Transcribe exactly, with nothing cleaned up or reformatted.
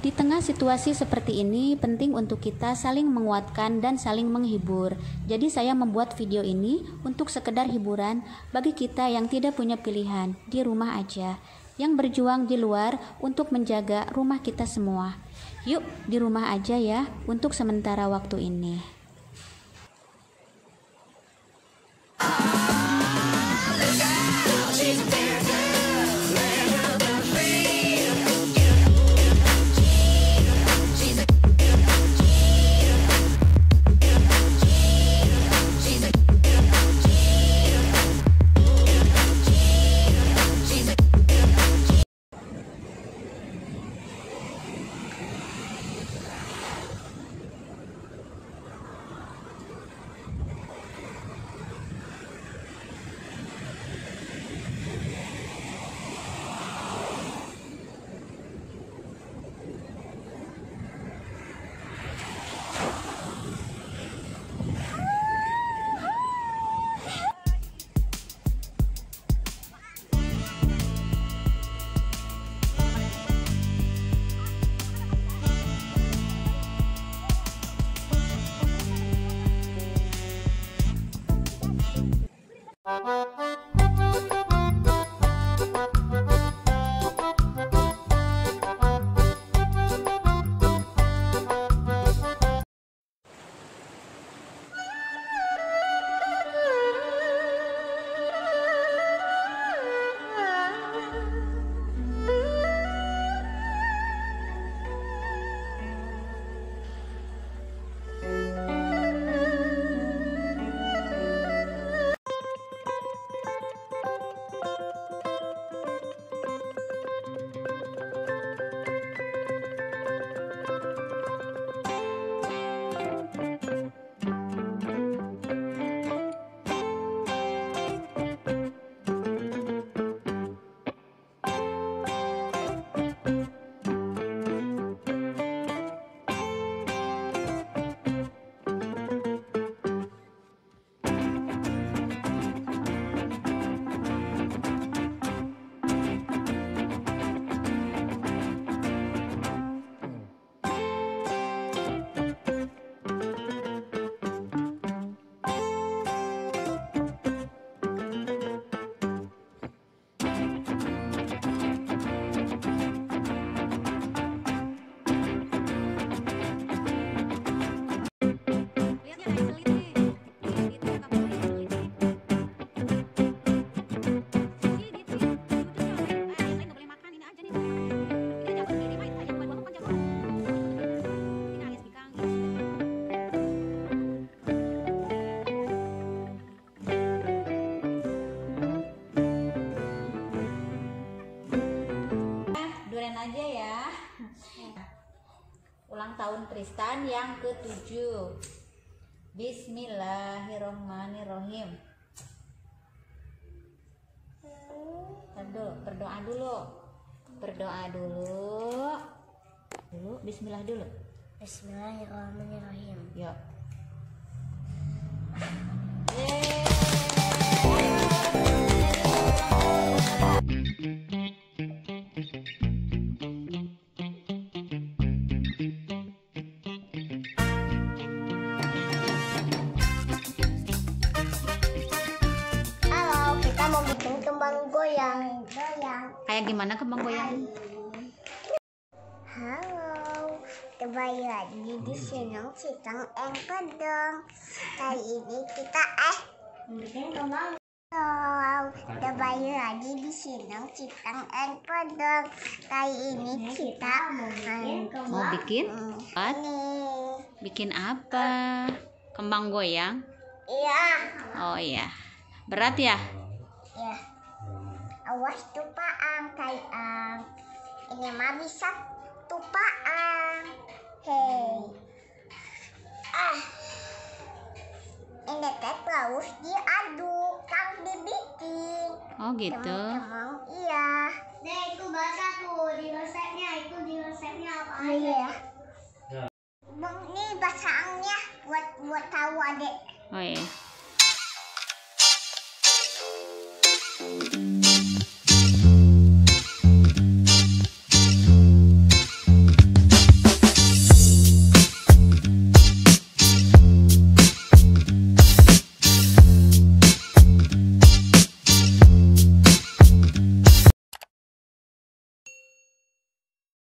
Di tengah situasi seperti ini, penting untuk kita saling menguatkan dan saling menghibur. Jadi saya membuat video ini untuk sekedar hiburan bagi kita yang tidak punya pilihan, di rumah aja, yang berjuang di luar untuk menjaga rumah kita semua. Yuk, di rumah aja ya untuk sementara waktu ini. Aja ya. Ulang tahun Tristan yang ketujuh. Bismillahirrohmanirrohim. Berdoa, berdoa dulu. Berdoa dulu. Dulu, bismillah dulu. Bismillahirrahmanirrahim. Yuk. Mau bikin kembang goyang, goyang. Kayak gimana kembang goyang? Halo, kembali lagi di channel Citang and Kodong. Kali ini kita eh bikin kembang. Halo, kembali lagi di channel Citang and Kodong. Kali ini kita mau bikin kembang. Mau bikin? Ini. Bikin apa? Kembang goyang? Iya. Oh iya. Berat ya? Ya, awas tupaang kayang. Ini mah bisa tupaang. Hei, ah, ini teh terus diaduk, kang dibikin. Oh gitu. Teman-teman, iya. Nah itu bahasa tuh di resepnya, itu di resepnya apa aja? Iya. Bang, ini bahasaannya buat buat tahu adek. Oh iya.